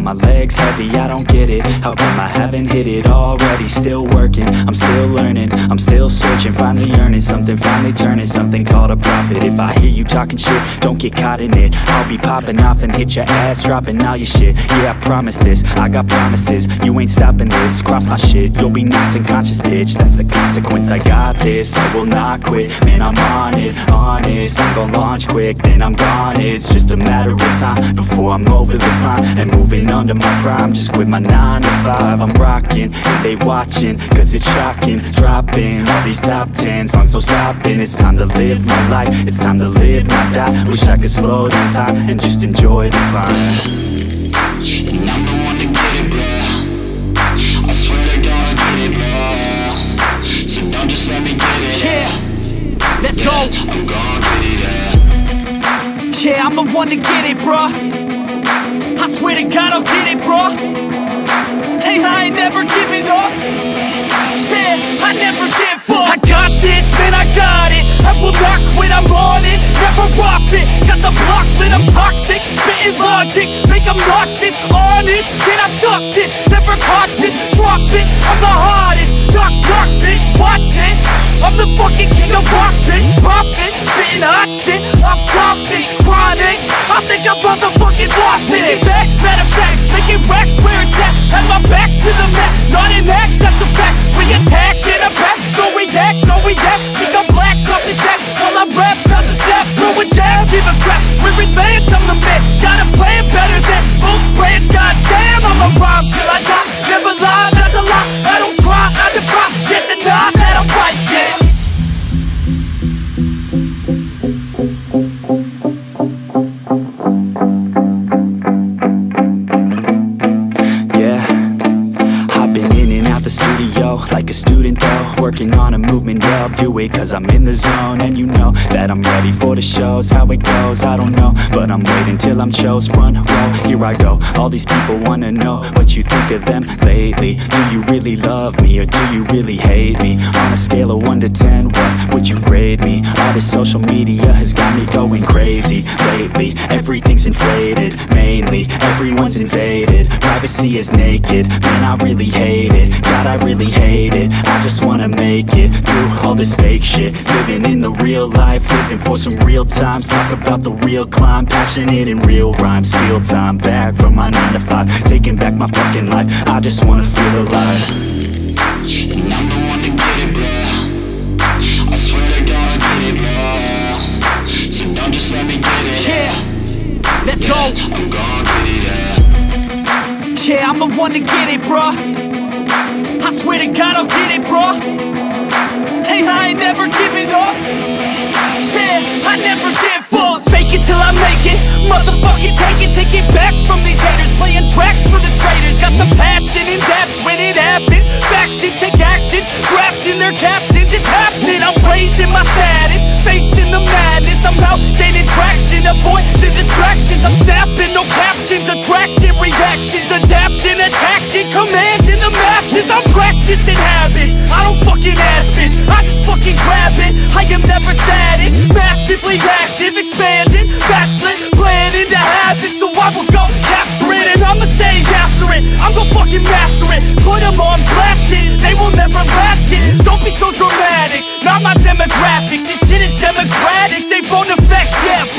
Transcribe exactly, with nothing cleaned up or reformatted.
my legs heavy, I don't get it. How come I haven't hit it already? Still working, I'm still learning, I'm still searching, finally earning something, finally turning something called a profit. If I hear you talking shit, don't get caught in it. I'll be popping off and hit your ass, dropping all your shit. Yeah, I promise this, I got promises, you ain't stopping this. Cross my shit, you'll be knocked unconscious, bitch. That's the consequence, I got this, I will not quit. Man, I'm on it, honest, I'm gon' launch quick, then I'm gone. It's just a matter of time before I'm over the climb and moving under my prime. Just quit my nine to five, I'm rocking and they watching, cause it's shocking. Dropping all these top ten songs, no stopping. It's time to live my life, it's time to live, not die. Wish I could slow down time and just enjoy the climb. And I'm the one to get it, bro. I swear to God I get it, bro. So don't just let me get it. Yeah, let's yeah, go. I'm gon' get it, yeah. Yeah, I'm the one to get it, bro. I swear to God I'll get it, bro. Hey, I ain't never giving up. Yeah, I never give up. I got this, man, I got it. I will not quit, I'm on it. Never off it. Got the block lit, I'm toxic. Spitting logic, make them nauseous. Honest, can I stop this? Never cautious, drop it. I'm the hottest. Knock, knock, bitch, watch it. I'm the fucking king of rock, bitch. Profit, spitting hot shit. Off topic, chronic. I think I'm motherfucking lost it. Back, matter of fact, making racks where it's at. Have my back to the mat, not an act, that's a fact. We attack in a back, don't react, no react. Think I'm black, off his back, while I rap, bounce a step. Throw a jab, give a crap. We're advanced, I'm the man. Gotta play it better than most brands. Goddamn, I'ma rhyme till I die. Never lie, that's a lie. I don't try, I defy. Get to nod that I'm right, yeah. The studio, like a student though, working on a movement, yeah, I'll do it cause I'm in the zone. And you know that I'm ready for the shows. How it goes, I don't know, but I'm waiting till I'm chose. One row, here I go. All these people wanna know what you think of them lately. Do you really love me or do you really hate me? On a scale of one to ten, what would you grade me? All this social media has got me going crazy lately. Everything's inflated, mainly everyone's invaded. Privacy is naked, man, I really hate it. God, I really hate it. I just wanna make it through all this fake shit. Living in the real life, living for some real times. Talk about the real climb, passionate in real rhymes. Steal time back from my nine to five, taking back my fucking life. I just wanna feel alive. And I'm the one to get it, bro. I swear to God I get it, bro. So don't just let me get it. Yeah, let's yeah, go. I'm gon' get it, yeah. Yeah, I'm the one to get it, bro. I swear to God I'll get it, bro. Hey, I ain't never giving up. Yeah, I never give up. Fake it till I make it. Motherfucking take it, take it back from these haters. Playing tracks for the traitors. Got the passion in depths when it happens. Factions take actions, drafting their captains. It's happening, I'm raising my status. Facing the madness, I'm out gaining traction. Avoid the distractions, I'm snapping, no captions. Attracting reactions, adapting, attacking, commanding the masses. I'm practicing habits, I don't fucking ask bitch, I just fucking grab it. I am never static, massively active, expanding, backslid, planning to have it. So I will go capture it and I'ma stay after it. I'm gon' fucking master it, put them on blast it. They will never last it, don't be so dramatic. Not my demographic, this shit is democratic. They phone effects, yeah,